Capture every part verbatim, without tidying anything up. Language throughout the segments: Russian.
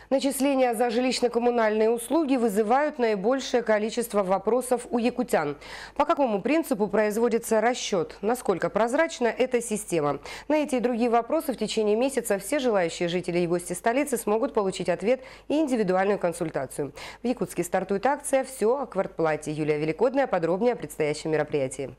Начисления за жилищно-коммунальные услуги вызывают наибольшее количество вопросов у якутян. По какому принципу производится расчет? Насколько прозрачна эта система? На эти и другие вопросы в течение месяца все желающие жители и гости столицы смогут получить ответ и индивидуальную консультацию. В Якутске стартует акция «Все о квартплате». Юлия Великодная подробнее о предстоящем мероприятии.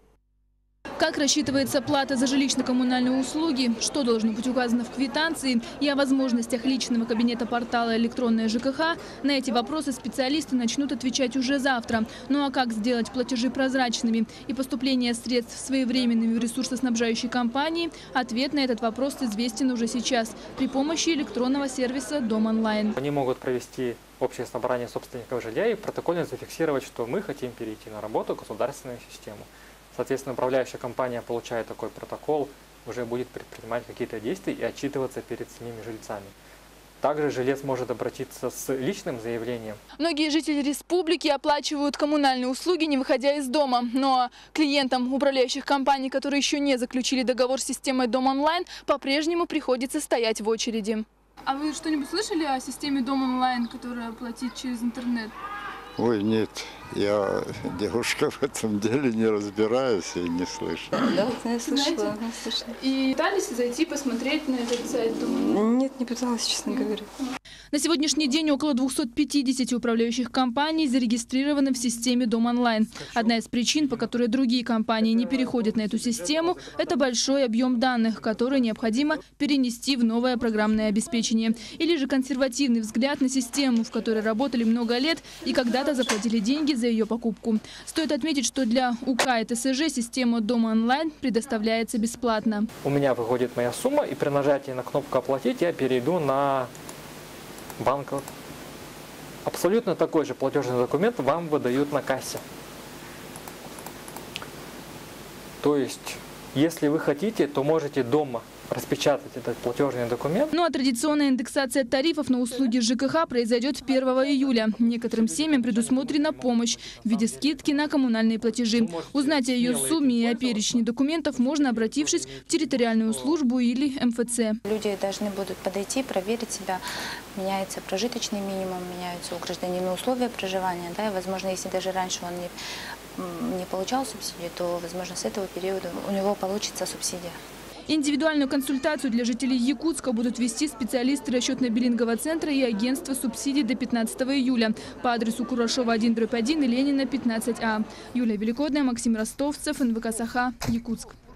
Как рассчитывается плата за жилищно-коммунальные услуги, что должно быть указано в квитанции и о возможностях личного кабинета портала «Электронная ЖКХ» – на эти вопросы специалисты начнут отвечать уже завтра. Ну а как сделать платежи прозрачными и поступление средств своевременными в ресурсоснабжающей компании – ответ на этот вопрос известен уже сейчас при помощи электронного сервиса «Дом онлайн». Они могут провести общее собрание собственников жилья и протокольно зафиксировать, что мы хотим перейти на работу в государственную систему. Соответственно, управляющая компания, получая такой протокол, уже будет предпринимать какие-то действия и отчитываться перед самими жильцами. Также жилец может обратиться с личным заявлением. Многие жители республики оплачивают коммунальные услуги, не выходя из дома. Но клиентам управляющих компаний, которые еще не заключили договор с системой «Дом онлайн», по-прежнему приходится стоять в очереди. А вы что-нибудь слышали о системе «Дом онлайн», которая платит через интернет? Ой, нет, я девушка в этом деле не разбираюсь и не слышу. Да, я слышала, я слышала. И пытались зайти посмотреть на этот сайт «Дом онлайн»? Нет, не пыталась, честно говоря. На сегодняшний день около двухсот пятидесяти управляющих компаний зарегистрированы в системе «Дом онлайн». Одна из причин, по которой другие компании не переходят на эту систему, это большой объем данных, которые необходимо перенести в новое программное обеспечение. Или же консервативный взгляд на систему, в которой работали много лет и когда-то заплатили деньги за ее покупку. Стоит отметить, что для УК и ТСЖ система «Дом онлайн» предоставляется бесплатно. У меня выходит моя сумма, и при нажатии на кнопку «Оплатить» я перейду на банк. Абсолютно такой же платежный документ вам выдают на кассе. То есть, если вы хотите, то можете дома распечатать этот платежный документ. Ну а традиционная индексация тарифов на услуги ЖКХ произойдет первого июля. Некоторым семьям предусмотрена помощь в виде скидки на коммунальные платежи. Узнать о ее сумме и о перечне документов можно, обратившись в территориальную службу или эм эф цэ. Люди должны будут подойти, проверить себя. Меняется прожиточный минимум, меняются у гражданина условия проживания. Да, и, возможно, если даже раньше он не, не получал субсидию, то, возможно, с этого периода у него получится субсидия. Индивидуальную консультацию для жителей Якутска будут вести специалисты расчетно-биллингового центра и агентства субсидий до пятнадцатого июля по адресу Курашова один дробь один и Ленина пятнадцать А. Юлия Великодная, Максим Ростовцев, эн вэ ка Саха, Якутск.